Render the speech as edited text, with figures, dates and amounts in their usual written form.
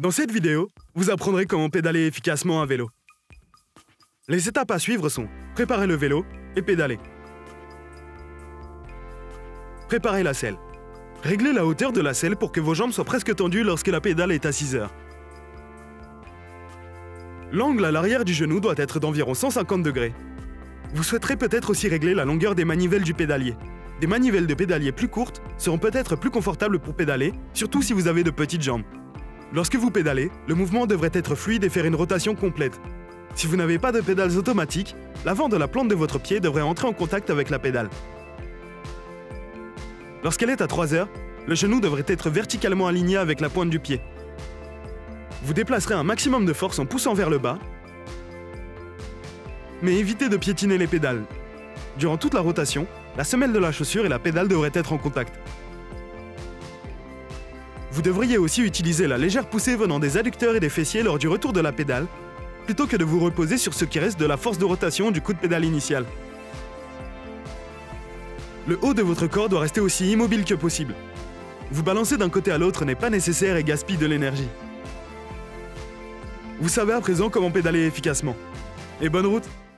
Dans cette vidéo, vous apprendrez comment pédaler efficacement un vélo. Les étapes à suivre sont préparer le vélo et pédaler. Préparer la selle. Réglez la hauteur de la selle pour que vos jambes soient presque tendues lorsque la pédale est à 6 heures. L'angle à l'arrière du genou doit être d'environ 150 degrés. Vous souhaiterez peut-être aussi régler la longueur des manivelles du pédalier. Des manivelles de pédalier plus courtes seront peut-être plus confortables pour pédaler, surtout si vous avez de petites jambes. Lorsque vous pédalez, le mouvement devrait être fluide et faire une rotation complète. Si vous n'avez pas de pédales automatiques, l'avant de la plante de votre pied devrait entrer en contact avec la pédale. Lorsqu'elle est à 3 heures, le genou devrait être verticalement aligné avec la pointe du pied. Vous déplacerez un maximum de force en poussant vers le bas, mais évitez de piétiner les pédales. Durant toute la rotation, la semelle de la chaussure et la pédale devraient être en contact. Vous devriez aussi utiliser la légère poussée venant des adducteurs et des fessiers lors du retour de la pédale, plutôt que de vous reposer sur ce qui reste de la force de rotation du coup de pédale initial. Le haut de votre corps doit rester aussi immobile que possible. Vous balancer d'un côté à l'autre n'est pas nécessaire et gaspille de l'énergie. Vous savez à présent comment pédaler efficacement. Et bonne route!